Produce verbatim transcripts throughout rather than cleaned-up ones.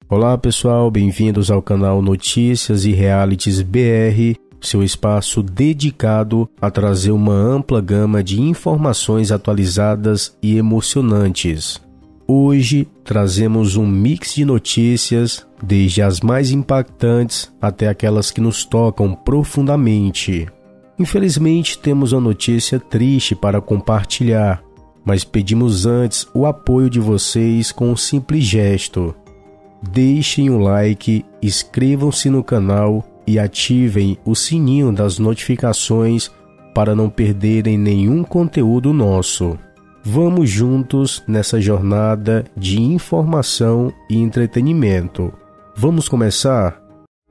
Olá pessoal, bem-vindos ao canal Notícias e Realities B R, seu espaço dedicado a trazer uma ampla gama de informações atualizadas e emocionantes. Hoje trazemos um mix de notícias, desde as mais impactantes até aquelas que nos tocam profundamente. Infelizmente temos uma notícia triste para compartilhar, mas pedimos antes o apoio de vocês com um simples gesto. Deixem o like, inscrevam-se no canal e ativem o sininho das notificações para não perderem nenhum conteúdo nosso. Vamos juntos nessa jornada de informação e entretenimento. Vamos começar?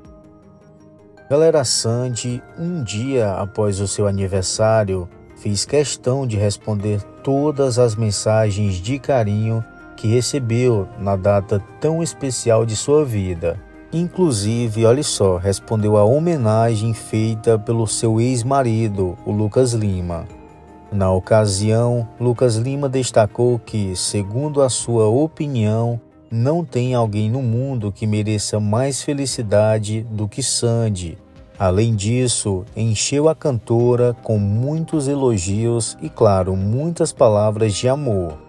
Galera, Sandy, um dia após o seu aniversário, fez questão de responder todas as mensagens de carinho que recebeu na data tão especial de sua vida. Inclusive, olha só, respondeu a homenagem feita pelo seu ex-marido, o Lucas Lima. Na ocasião, Lucas Lima destacou que, segundo a sua opinião, não tem alguém no mundo que mereça mais felicidade do que Sandy. Além disso, encheu a cantora com muitos elogios e, claro, muitas palavras de amor.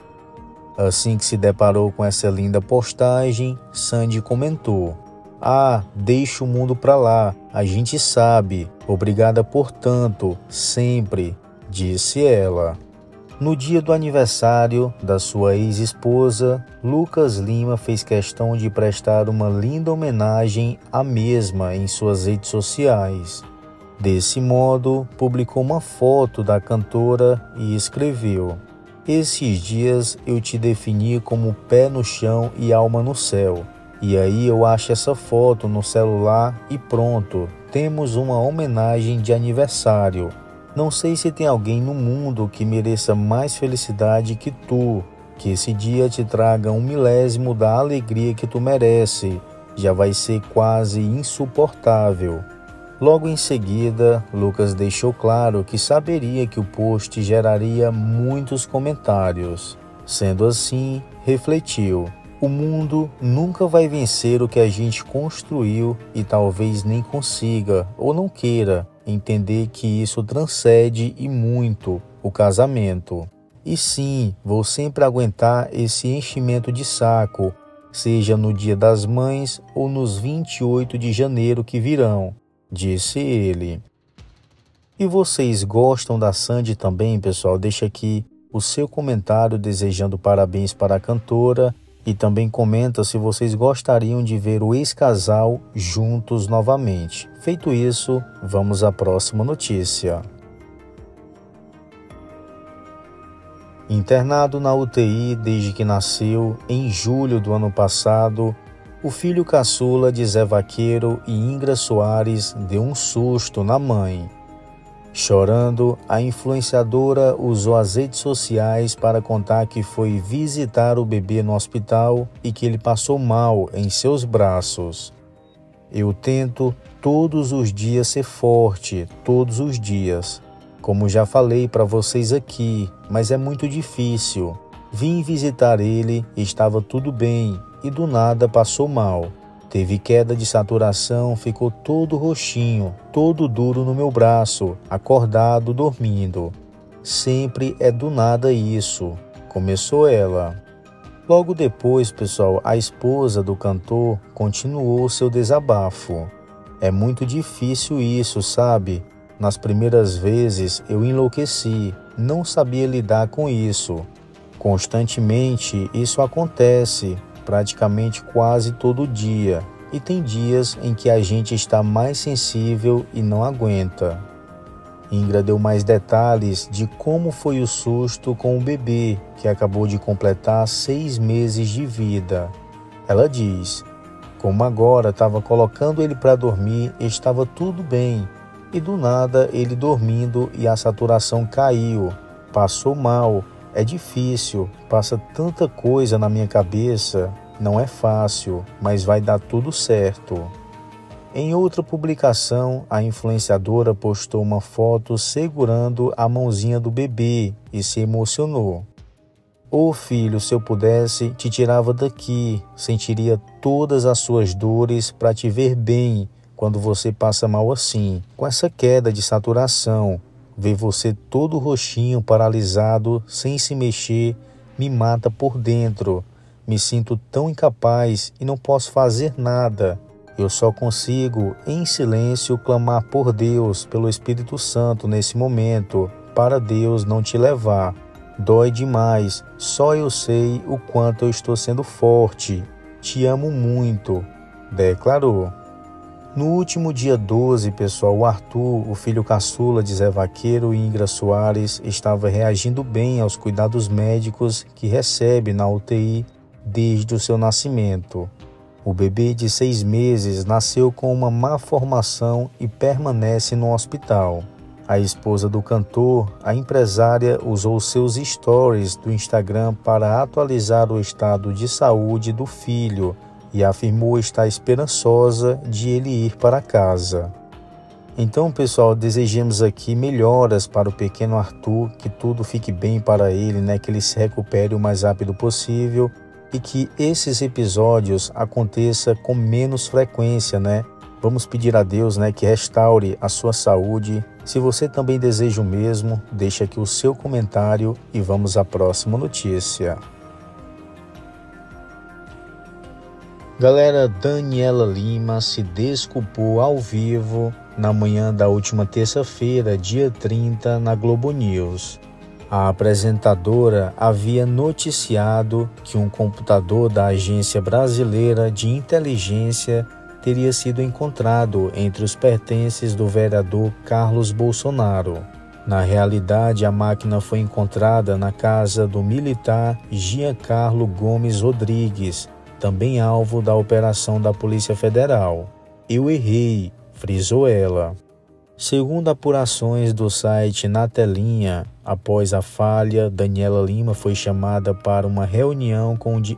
Assim que se deparou com essa linda postagem, Sandy comentou: "Ah, deixa o mundo pra lá, a gente sabe, obrigada por tanto, sempre", disse ela. No dia do aniversário da sua ex-esposa, Lucas Lima fez questão de prestar uma linda homenagem à mesma em suas redes sociais. Desse modo, publicou uma foto da cantora e escreveu: "Esses dias eu te defini como pé no chão e alma no céu. E aí eu acho essa foto no celular e pronto, temos uma homenagem de aniversário. Não sei se tem alguém no mundo que mereça mais felicidade que tu. Que esse dia te traga um milésimo da alegria que tu merece. Já vai ser quase insuportável." Logo em seguida, Lucas deixou claro que saberia que o post geraria muitos comentários. Sendo assim, refletiu: "O mundo nunca vai vencer o que a gente construiu e talvez nem consiga, ou não queira, entender que isso transcende e muito o casamento. E sim, vou sempre aguentar esse enchimento de saco, seja no Dia das Mães ou nos vinte e oito de janeiro que virão", disse ele. E vocês gostam da Sandy também, pessoal? Deixa aqui o seu comentário desejando parabéns para a cantora e também comenta se vocês gostariam de ver o ex-casal juntos novamente. Feito isso, vamos à próxima notícia. Internado na U T I desde que nasceu, em julho do ano passado, o filho caçula de Zé Vaqueiro e Ingra Soares deu um susto na mãe. Chorando, a influenciadora usou as redes sociais para contar que foi visitar o bebê no hospital e que ele passou mal em seus braços. "Eu tento todos os dias ser forte, todos os dias. Como já falei para vocês aqui, mas é muito difícil. Vim visitar ele, estava tudo bem e do nada passou mal. Teve queda de saturação, ficou todo roxinho, todo duro no meu braço, acordado, dormindo. Sempre é do nada isso", começou ela. Logo depois, pessoal, a esposa do cantor continuou seu desabafo. "É muito difícil isso, sabe? Nas primeiras vezes eu enlouqueci, não sabia lidar com isso. Constantemente isso acontece, praticamente quase todo dia, e tem dias em que a gente está mais sensível e não aguenta." Ingra deu mais detalhes de como foi o susto com o bebê, que acabou de completar seis meses de vida. Ela diz: "Como agora estava colocando ele para dormir, estava tudo bem, e do nada ele dormindo e a saturação caiu, passou mal. É difícil, passa tanta coisa na minha cabeça, não é fácil, mas vai dar tudo certo." Em outra publicação, a influenciadora postou uma foto segurando a mãozinha do bebê e se emocionou. Ô filho, se eu pudesse, te tirava daqui, sentiria todas as suas dores para te ver bem quando você passa mal assim, com essa queda de saturação. Ver você todo roxinho, paralisado, sem se mexer, me mata por dentro. Me sinto tão incapaz e não posso fazer nada. Eu só consigo, em silêncio, clamar por Deus, pelo Espírito Santo nesse momento, para Deus não te levar. Dói demais, só eu sei o quanto eu estou sendo forte. Te amo muito, declarou. No último dia doze, pessoal, o Arthur, o filho caçula de Zé Vaqueiro e Ingra Soares, estava reagindo bem aos cuidados médicos que recebe na U T I desde o seu nascimento. O bebê de seis meses nasceu com uma má formação e permanece no hospital. A esposa do cantor, a empresária, usou seus stories do Instagram para atualizar o estado de saúde do filho e afirmou estar esperançosa de ele ir para casa. Então, pessoal, desejamos aqui melhoras para o pequeno Arthur, que tudo fique bem para ele, né? Que ele se recupere o mais rápido possível e que esses episódios aconteçam com menos frequência, né? Vamos pedir a Deus, né, que restaure a sua saúde. Se você também deseja o mesmo, deixe aqui o seu comentário e vamos à próxima notícia. Galera, Daniela Lima se desculpou ao vivo na manhã da última terça-feira, dia trinta, na Globo News. A apresentadora havia noticiado que um computador da Agência Brasileira de Inteligência teria sido encontrado entre os pertences do vereador Carlos Bolsonaro. Na realidade, a máquina foi encontrada na casa do militar Giancarlo Gomes Rodrigues, também alvo da operação da Polícia Federal. Eu errei, frisou ela. Segundo apurações do site Na Telinha, após a falha, Daniela Lima foi chamada para uma reunião com o... Di...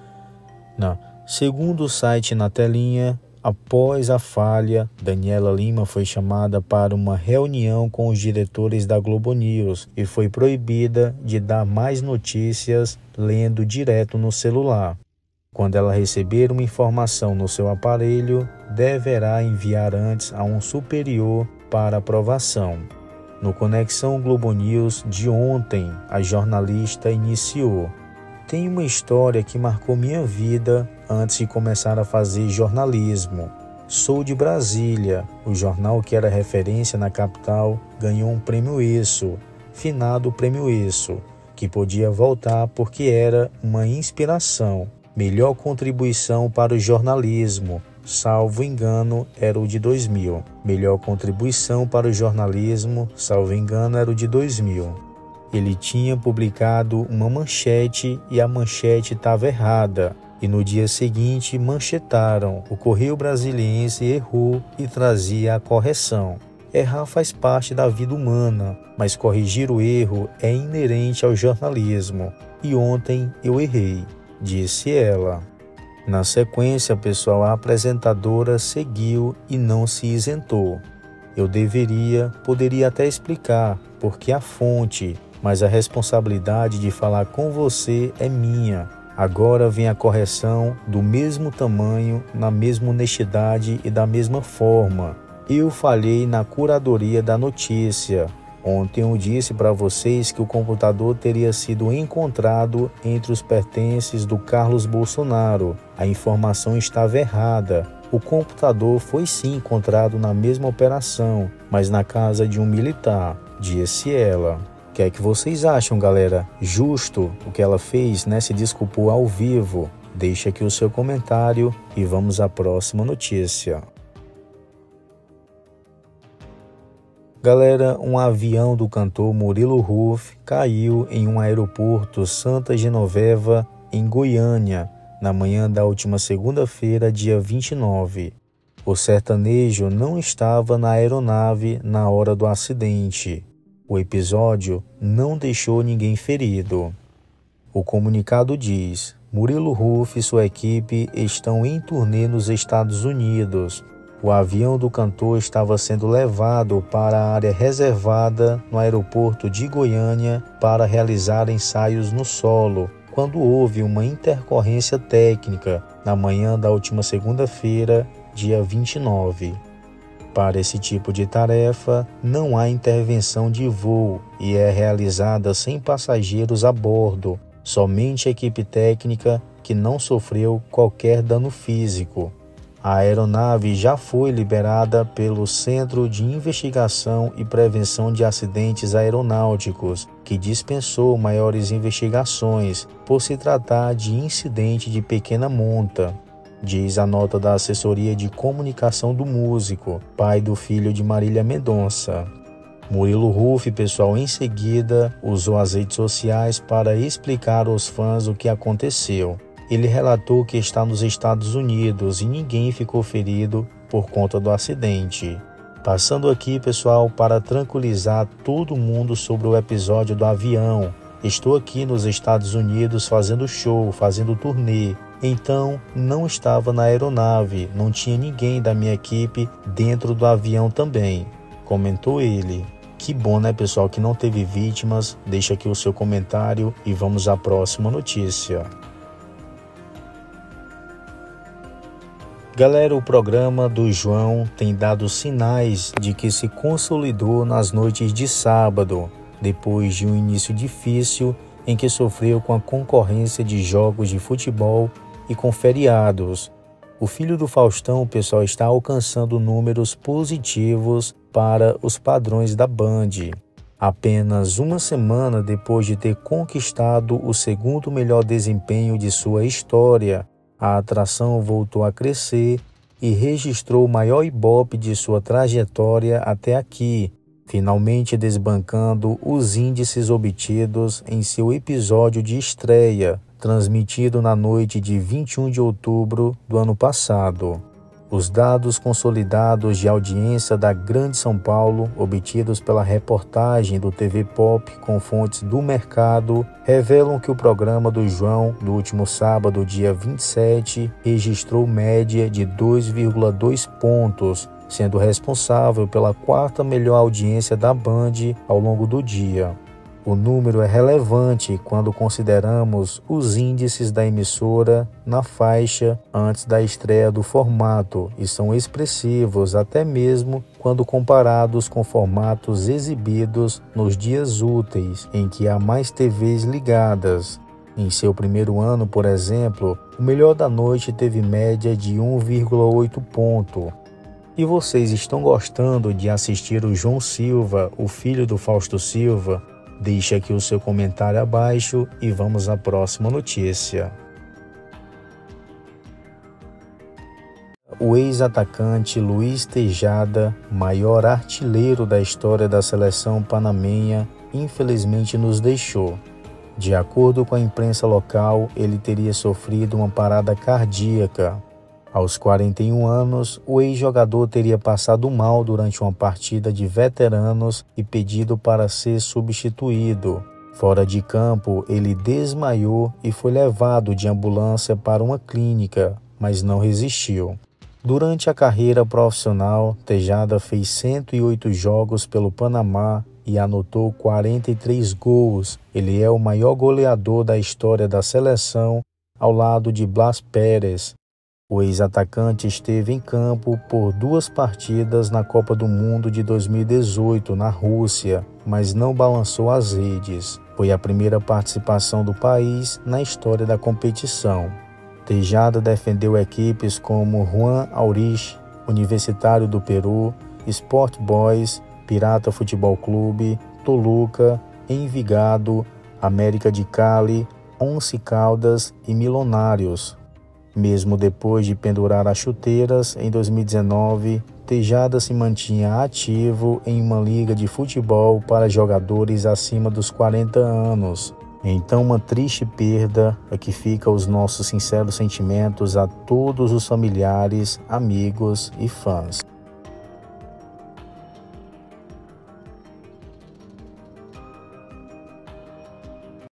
Não. Segundo o site Na Telinha, após a falha, Daniela Lima foi chamada para uma reunião com os diretores da Globo News e foi proibida de dar mais notícias lendo direto no celular. Quando ela receber uma informação no seu aparelho, deverá enviar antes a um superior para aprovação. No Conexão Globo News de ontem, a jornalista iniciou: tem uma história que marcou minha vida antes de começar a fazer jornalismo. Sou de Brasília. O jornal que era referência na capital ganhou um prêmio Isso, finado prêmio Isso, que podia voltar porque era uma inspiração. Melhor contribuição para o jornalismo, salvo engano, era o de dois mil. Melhor contribuição para o jornalismo, salvo engano, era o de dois mil. Ele tinha publicado uma manchete e a manchete estava errada. E no dia seguinte manchetaram. O Correio Brasiliense errou e trazia a correção. Errar faz parte da vida humana, mas corrigir o erro é inerente ao jornalismo. E ontem eu errei, disse ela. Na sequência, pessoal, a apresentadora seguiu e não se isentou. Eu deveria, poderia até explicar, porque a fonte, mas a responsabilidade de falar com você é minha. Agora vem a correção do mesmo tamanho, na mesma honestidade e da mesma forma. Eu falhei na curadoria da notícia. Ontem eu disse para vocês que o computador teria sido encontrado entre os pertences do Carlos Bolsonaro. A informação estava errada. O computador foi sim encontrado na mesma operação, mas na casa de um militar, disse ela. O que é que vocês acham, galera? Justo o que ela fez, né? Se desculpou ao vivo. Deixa aqui o seu comentário e vamos à próxima notícia. Galera, um avião do cantor Murilo Huff caiu em um aeroporto Santa Genoveva, em Goiânia, na manhã da última segunda-feira, dia vinte e nove. O sertanejo não estava na aeronave na hora do acidente. O episódio não deixou ninguém ferido. O comunicado diz: Murilo Huff e sua equipe estão em turnê nos Estados Unidos. o avião do cantor estava sendo levado para a área reservada no aeroporto de Goiânia para realizar ensaios no solo, quando houve uma intercorrência técnica na manhã da última segunda-feira, dia vinte e nove. Para esse tipo de tarefa, não há intervenção de voo e é realizada sem passageiros a bordo, somente a equipe técnica que não sofreu qualquer dano físico. A aeronave já foi liberada pelo Centro de Investigação e Prevenção de Acidentes Aeronáuticos, que dispensou maiores investigações por se tratar de incidente de pequena monta, diz a nota da assessoria de comunicação do músico, pai do filho de Marília Mendonça. Murilo Huff, pessoal, em seguida usou as redes sociais para explicar aos fãs o que aconteceu. Ele relatou que está nos Estados Unidos e ninguém ficou ferido por conta do acidente. Passando aqui, pessoal, para tranquilizar todo mundo sobre o episódio do avião. Estou aqui nos Estados Unidos fazendo show, fazendo turnê. Então, não estava na aeronave, não tinha ninguém da minha equipe dentro do avião também, comentou ele. Que bom, né, pessoal, que não teve vítimas. Deixa aqui o seu comentário e vamos à próxima notícia. Galera, o programa do João tem dado sinais de que se consolidou nas noites de sábado, depois de um início difícil em que sofreu com a concorrência de jogos de futebol e com feriados. O filho do Faustão, pessoal, está alcançando números positivos para os padrões da Band. Apenas uma semana depois de ter conquistado o segundo melhor desempenho de sua história, a atração voltou a crescer e registrou o maior ibope de sua trajetória até aqui, finalmente desbancando os índices obtidos em seu episódio de estreia, transmitido na noite de vinte e um de outubro do ano passado. Os dados consolidados de audiência da Grande São Paulo, obtidos pela reportagem do T V Pop com fontes do mercado, revelam que o programa do João, do último sábado, dia vinte e sete, registrou média de dois vírgula dois pontos, sendo responsável pela quarta melhor audiência da Band ao longo do dia. O número é relevante quando consideramos os índices da emissora na faixa antes da estreia do formato e são expressivos até mesmo quando comparados com formatos exibidos nos dias úteis em que há mais T Vs ligadas. Em seu primeiro ano, por exemplo, o Melhor da Noite teve média de um vírgula oito ponto. E vocês estão gostando de assistir o João Silva, o filho do Fausto Silva? Deixe aqui o seu comentário abaixo e vamos à próxima notícia. O ex-atacante Luiz Tejada, maior artilheiro da história da seleção panamenha, infelizmente nos deixou. De acordo com a imprensa local, ele teria sofrido uma parada cardíaca. Aos quarenta e um anos, o ex-jogador teria passado mal durante uma partida de veteranos e pedido para ser substituído. Fora de campo, ele desmaiou e foi levado de ambulância para uma clínica, mas não resistiu. Durante a carreira profissional, Tejada fez cento e oito jogos pelo Panamá e anotou quarenta e três gols. Ele é o maior goleador da história da seleção, ao lado de Blas Pérez. O ex-atacante esteve em campo por duas partidas na Copa do Mundo de dois mil e dezoito, na Rússia, mas não balançou as redes. Foi a primeira participação do país na história da competição. Tejada defendeu equipes como Juan Aurich, Universitário do Peru, Sport Boys, Pirata Futebol Clube, Toluca, Envigado, América de Cali, Once Caldas e Milionários. Mesmo depois de pendurar as chuteiras, em dois mil e dezenove, Tejada se mantinha ativo em uma liga de futebol para jogadores acima dos quarenta anos. Então, uma triste perda, a que fica os nossos sinceros sentimentos a todos os familiares, amigos e fãs.